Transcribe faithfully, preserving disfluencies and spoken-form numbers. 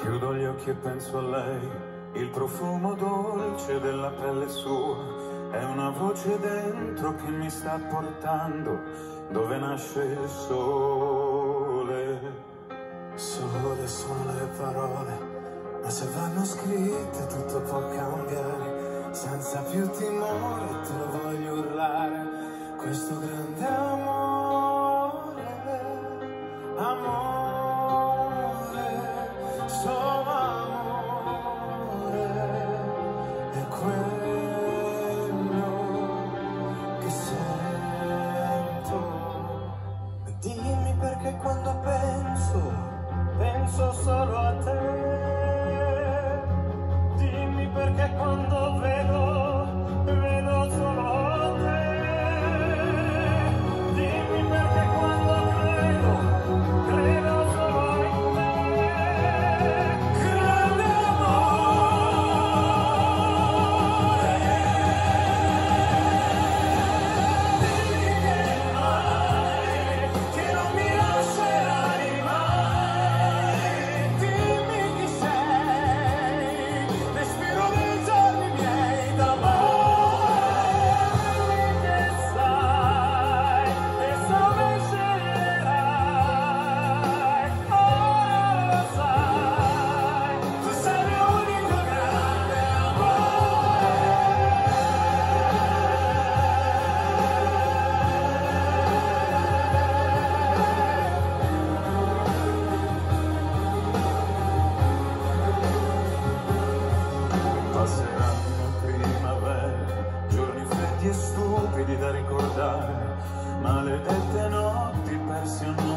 Chiudo gli occhi e penso a lei, il profumo dolce della pelle sua, è una voce dentro che mi sta portando dove nasce il sole. Sole sono le parole, ma se vanno scritte tutto può cambiare, senza più timore te lo voglio urlare, questo grande amore, amore, solo amore, è quello che sento. Dimmi perché quando penso penso solo a te, dimmi perché quando vedo, vedo solo te, dimmi perché quando credo, credo solo in te, grande amore, dimmi che mai, che non mi lascerai mai. Passeranno primavera, giorni freddi e stupidi da ricordare, maledette notti persi a